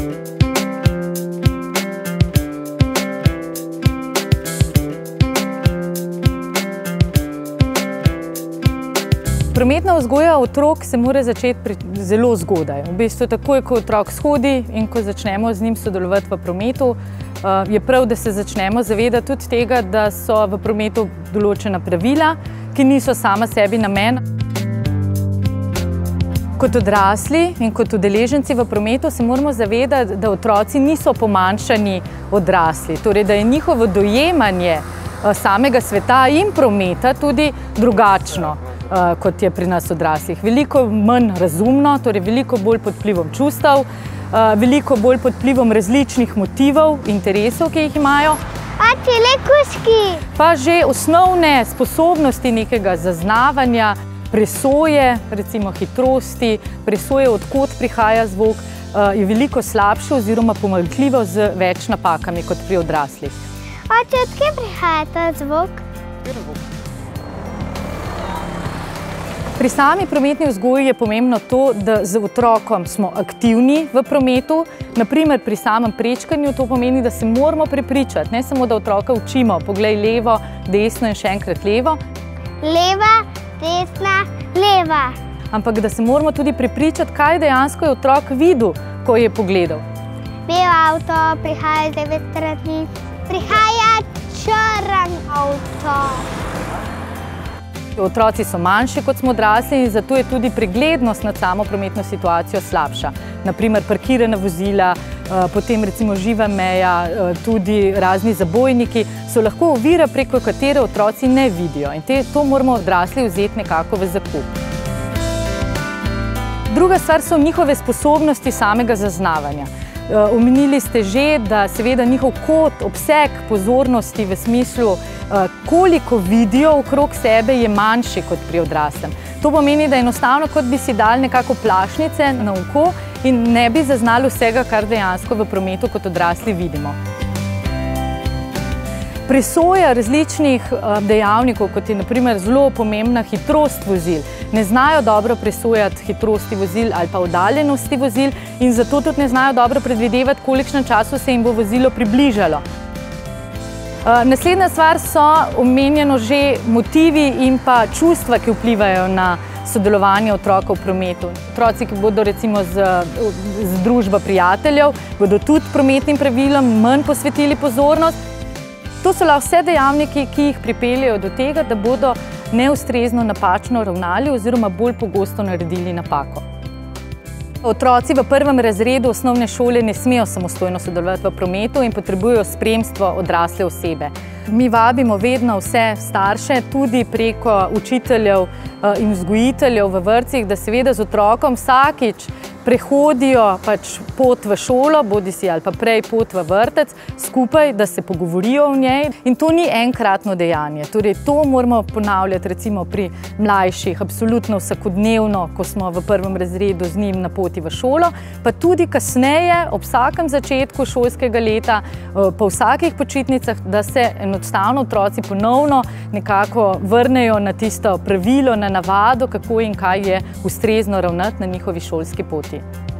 Prometna vzgoja otrok se mora začeti zelo zgodaj. V bistvu takoj, ko otrok shodi in ko začnemo z njim sodelovati v prometu, je prav, da se začnemo zavedati tudi tega, da so v prometu določena pravila, ki niso sama sebi namen. Kot odrasli in kot udeleženci v prometu se moramo zavedati, da otroci niso pomanjšani odrasli, torej da je njihovo dojemanje samega sveta in prometa tudi drugačno, kot je pri nas odraslih. Veliko manj razumno, torej veliko bolj pod vplivom čustev, veliko bolj pod vplivom različnih motivov, interesov, ki jih imajo. Pa že osnovne sposobnosti nekega zaznavanja, presoje, recimo hitrosti, presoje, od kod prihaja zvok, je veliko slabše oziroma pomanjkljivo z več napakami kot pri odraslih. Oče, od kje prihaja ta zvok? Pri sami prometni vzgoji je pomembno to, da z otrokom smo aktivni v prometu. Naprimer, pri samem prečkanju to pomeni, da se moramo prepričati, ne samo, da otroka učimo, poglej levo, desno in še enkrat levo. Leva, desna, leva. Ampak da se moramo tudi prepričati, kaj dejansko je otrok videl, ko je pogledal. Bel avto, prihaja 9 strani. Prihaja črn avto. Otroci so manjši, kot smo odrasli, in zato je tudi preglednost nad samo prometno situacijo slabša. Naprimer, parkirana vozila, potem recimo živa meja, tudi razni zabojniki so lahko ovira, preko katere otroci ne vidijo. In to moramo odrasli vzeti nekako v zakup. Druga stvar so njihove sposobnosti samega zaznavanja. Omenili ste že, da seveda njihov kot, obseg pozornosti v smislu, koliko vidijo okrog sebe, je manjši kot pri odraslem. To pomeni, da enostavno kot bi si dali nekako plašnice na oko in ne bi zaznali vsega, kar dejansko v prometu kot odrasli vidimo. Presoja različnih dejavnikov, kot je naprimer zelo pomembna hitrost vozil. Ne znajo dobro presojati hitrosti vozil ali pa oddaljenosti vozil in zato tudi ne znajo dobro predvidevati, kolikšnem času se jim bo vozilo približalo. Naslednja stvar so omenjeno že motivi in pa čustva, ki vplivajo na sodelovanje otroka v prometu. Otroci, ki bodo recimo z družbo prijateljev, bodo tudi prometnim pravilom manj posvetili pozornost. To so lahko vse dejavniki, ki jih pripeljejo do tega, da bodo neustrezno napačno ravnali oziroma bolj pogosto naredili napako. Otroci v 1. razredu osnovne šole ne smejo samostojno sodelovati v prometu in potrebujejo spremstvo odrasle osebe. Mi vabimo vedno vse starše, tudi preko učiteljev in vzgojiteljev v vrtcih, da seveda z otrokom vsakič prehodijo pot v šolo, bodisi ali pa prej pot v vrtec, skupaj, da se pogovorijo o njej. In to ni enkratno dejanje. Torej, to moramo ponavljati recimo pri mlajših, absolutno vsakodnevno, ko smo v 1. razredu z njim na poti v šolo, pa tudi kasneje, ob vsakem začetku šolskega leta, po vsakih počitnicah, da se enostavno otroci ponovno nekako vrnejo na tisto pravilo, na navado, kako in kaj je ustrezno ravnati na njihovi šolski poti.